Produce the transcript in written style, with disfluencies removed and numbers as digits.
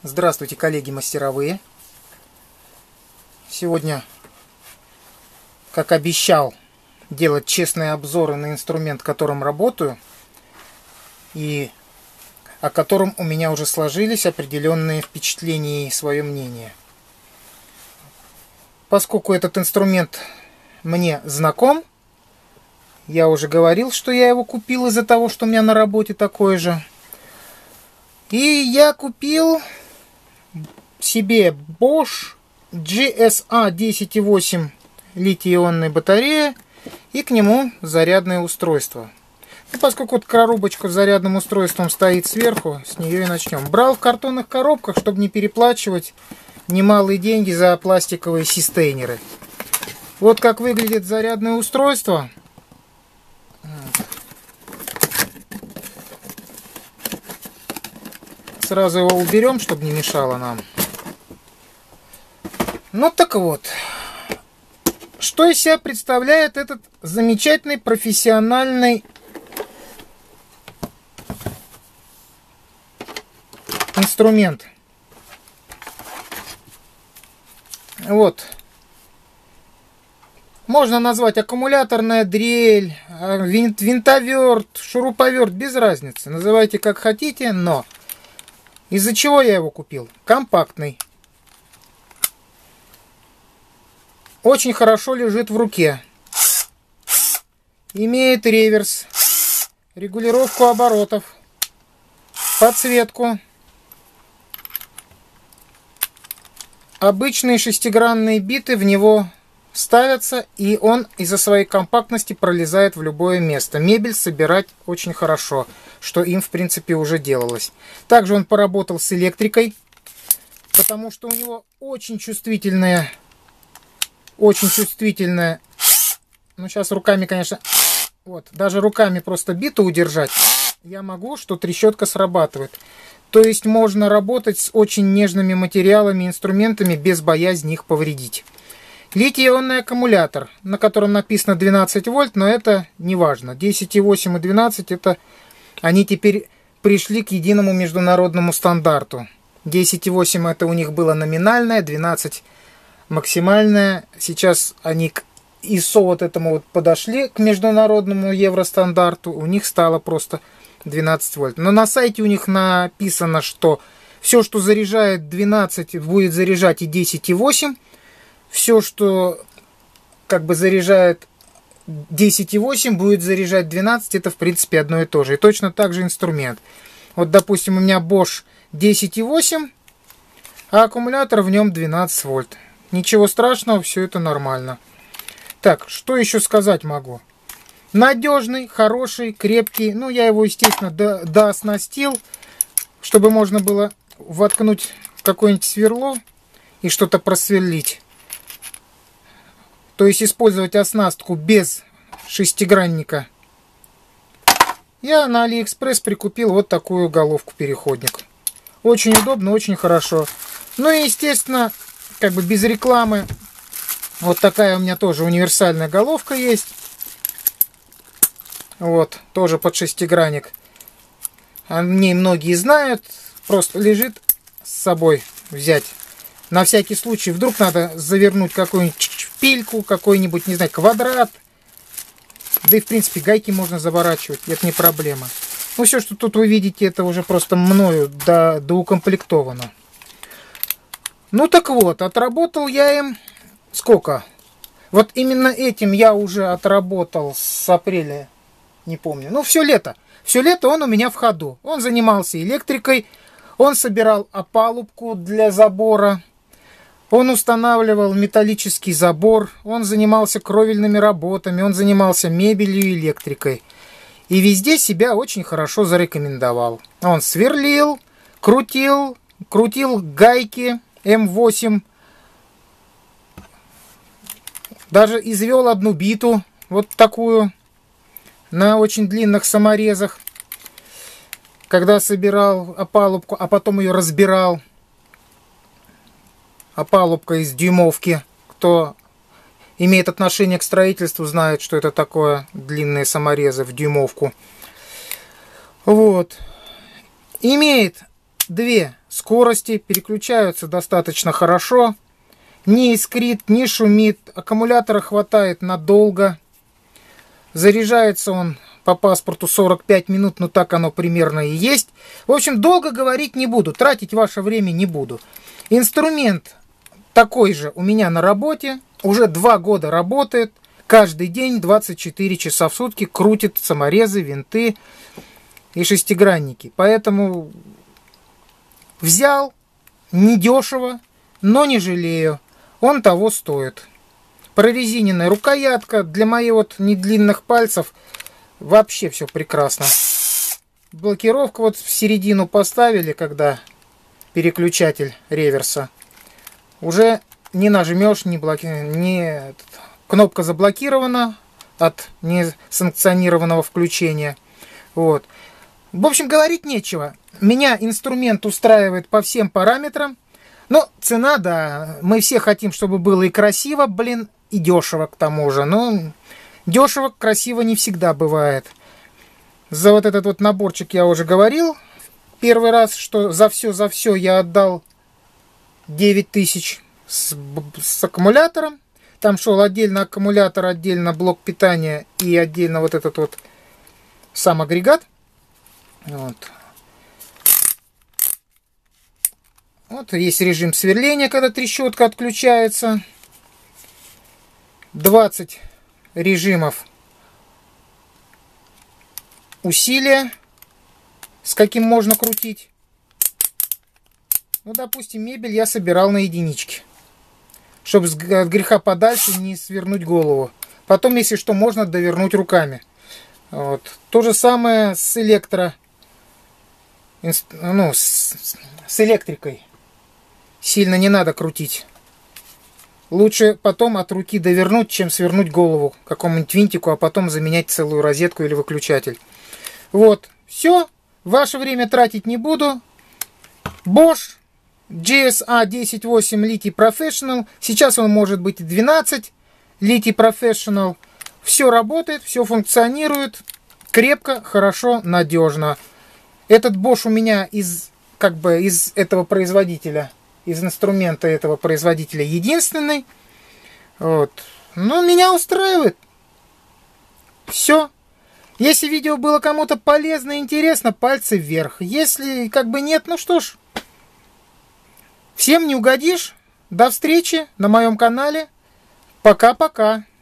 Здравствуйте, коллеги мастеровые! Сегодня, как обещал, делать честные обзоры на инструмент, которым работаю, и о котором у меня уже сложились определенные впечатления и свое мнение. Поскольку этот инструмент мне знаком, я уже говорил, что я его купил из-за того, что у меня на работе такой же. И я купил себе Bosch GSA 10.8 литий-ионной батарея и к нему зарядное устройство. И поскольку вот коробочка с зарядным устройством стоит сверху, с нее и начнем. Брал в картонных коробках, чтобы не переплачивать немалые деньги за пластиковые систейнеры. Вот как выглядит зарядное устройство. Сразу его уберем, чтобы не мешало нам. Ну так вот, что из себя представляет этот замечательный профессиональный инструмент. Вот. Можно назвать аккумуляторная дрель, винтоверт, шуруповерт, без разницы. Называйте как хотите, но из-за чего я его купил? Компактный. Очень хорошо лежит в руке. Имеет реверс, регулировку оборотов, подсветку. Обычные шестигранные биты в него ставятся, и он из-за своей компактности пролезает в любое место. Мебель собирать очень хорошо, что им в принципе уже делалось. Также он поработал с электрикой, потому что у него очень чувствительная, ну сейчас руками, конечно, вот, даже руками просто биту удержать я могу, что трещотка срабатывает. То есть можно работать с очень нежными материалами, инструментами без боязни их повредить. Литий-ионный аккумулятор, на котором написано 12 вольт, но это не важно. 10,8 и 12 это они теперь пришли к единому международному стандарту. 10,8 это у них было номинальное, 12 максимальное. Сейчас они к ISO вот этому вот подошли, к международному евростандарту. У них стало просто 12 вольт. Но на сайте у них написано, что все, что заряжает 12, будет заряжать и 10,8. Все, что как бы заряжает 10,8, будет заряжать 12. Это в принципе одно и то же. И точно так же инструмент. Вот допустим у меня Bosch 10,8, а аккумулятор в нем 12 вольт. Ничего страшного, все это нормально. Так, что еще сказать могу? Надежный, хороший, крепкий. Ну, я его, естественно, дооснастил, чтобы можно было воткнуть в какое-нибудь сверло и что-то просверлить. То есть использовать оснастку без шестигранника. Я на Алиэкспресс прикупил вот такую головку-переходник. Очень удобно, очень хорошо. Ну и, естественно, как бы без рекламы, вот такая у меня тоже универсальная головка есть. Вот, тоже под шестигранник. О ней многие знают. Просто лежит с собой взять. На всякий случай, вдруг надо завернуть какую-нибудь шпильку, какой-нибудь, не знаю, квадрат. Да и, в принципе, гайки можно заворачивать, это не проблема. Ну, все, что тут вы видите, это уже просто мною доукомплектовано. Ну, так вот, отработал я им сколько? Вот именно этим я уже отработал с апреля, не помню. Ну, все лето. Все лето он у меня в ходу. Он занимался электрикой, он собирал опалубку для забора. Он устанавливал металлический забор, он занимался кровельными работами, он занимался мебелью и электрикой. И везде себя очень хорошо зарекомендовал. Он сверлил, крутил гайки М8. Даже извел одну биту, вот такую, на очень длинных саморезах. Когда собирал опалубку, а потом ее разбирал. Опалубка из дюймовки. Кто имеет отношение к строительству, знает, что это такое. Длинные саморезы в дюймовку. Вот. Имеет две скорости, переключаются достаточно хорошо. Не искрит, не шумит, аккумулятора хватает надолго. Заряжается он по паспорту 45 минут, но так оно примерно и есть. В общем, долго говорить не буду, тратить ваше время не буду. Инструмент такой же у меня на работе, уже 2 года работает. Каждый день 24 часа в сутки крутит саморезы, винты и шестигранники. Поэтому взял недешево, но не жалею. Он того стоит. Прорезиненная рукоятка. Для моих вот недлинных пальцев вообще все прекрасно. Блокировку вот в середину поставили, когда переключатель реверса. Уже не нажмешь, кнопка заблокирована от несанкционированного включения. Вот. В общем, говорить нечего. Меня инструмент устраивает по всем параметрам. Но цена, да, мы все хотим, чтобы было и красиво, блин, и дешево к тому же. Но дешево, красиво не всегда бывает. За вот этот вот наборчик я уже говорил первый раз, что за все я отдал 9000 с аккумулятором. Там шел отдельно аккумулятор, отдельно блок питания и отдельно вот этот вот сам агрегат. Вот. Вот есть режим сверления, когда трещотка отключается. 20 режимов усилия, с каким можно крутить. Ну, допустим, мебель я собирал на единичке, чтобы от греха подальше не свернуть голову. Потом, если что, можно довернуть руками. Вот. То же самое с с электрикой. Сильно не надо крутить. Лучше потом от руки довернуть, чем свернуть голову какому-нибудь винтику, а потом заменять целую розетку или выключатель. Вот. Все. Ваше время тратить не буду. Bosch GSA 10.8 Lithium Professional. Сейчас он может быть и 12 Lithium Professional. Все работает, все функционирует. Крепко, хорошо, надежно. Этот Bosch у меня из этого производителя, из инструмента этого производителя единственный. Вот. Но меня устраивает. Все. Если видео было кому-то полезно и интересно, пальцы вверх. Если нет, ну что ж. Всем не угодишь. До встречи на моем канале. Пока-пока.